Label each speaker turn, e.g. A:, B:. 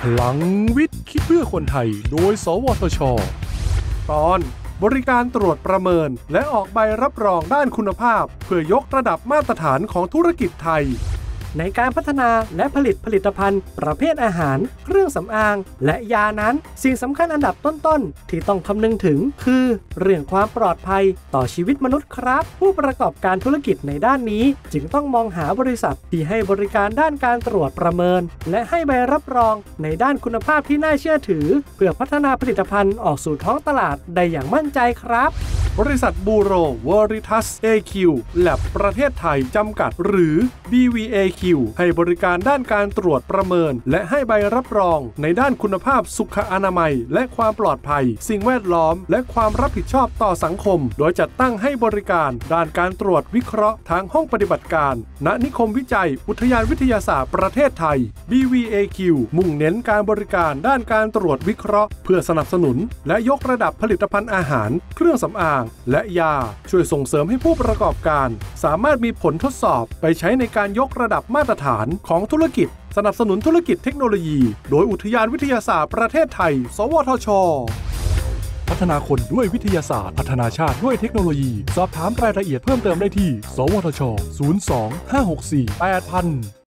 A: พลังวิทย์คิดเพื่อคนไทยโดยสวทช.ตอนบริการตรวจประเมินและออกใบรับรองด้านคุณภาพเพื่อยกระดับมาตรฐานของธุรกิจไทยในการพัฒนาและผลิตภัณฑ์ประเภทอาหารเครื่องสำอางและยานั้นสิ่งสำคัญอันดับต้นๆที่ต้องคำนึงถึงคือเรื่องความปลอดภัยต่อชีวิตมนุษย์ครับผู้ประกอบการธุรกิจในด้านนี้จึงต้องมองหาบริษัทที่ให้บริการด้านการตรวจประเมินและให้ใบรับรองในด้านคุณภาพที่น่าเชื่อถือเพื่อพัฒนาผลิตภัณฑ์ออกสู่ท้องตลาดได้อย่างมั่นใจครับบริษัทบูโรเวอริทัส AQ Lab ประเทศไทยจำกัดหรือ BVAQ ให้บริการด้านการตรวจประเมินและให้ใบรับรองในด้านคุณภาพสุขอนามัยและความปลอดภัยสิ่งแวดล้อมและความรับผิดชอบต่อสังคมโดยจัดตั้งให้บริการด้านการตรวจวิเคราะห์ทางห้องปฏิบัติการณนิคมวิจัยอุทยานวิทยาศาสตร์ประเทศไทย BVAQ มุ่งเน้นการบริการด้านการตรวจวิเคราะห์เพื่อสนับสนุนและยกระดับผลิตภัณฑ์อาหารเครื่องสำอางและยาช่วยส่งเสริมให้ผู้ประกอบการสามารถมีผลทดสอบไปใช้ในการยกระดับมาตรฐานของธุรกิจสนับสนุนธุรกิจเทคโนโลยีโดยอุทยานวิทยาศาสตร์ประเทศไทยสวทช.พัฒนาคนด้วยวิทยาศาสตร์พัฒนาชาติด้วยเทคโนโลยีสอบถามรายละเอียดเพิ่มเติมได้ที่สวทช. 02 564 8000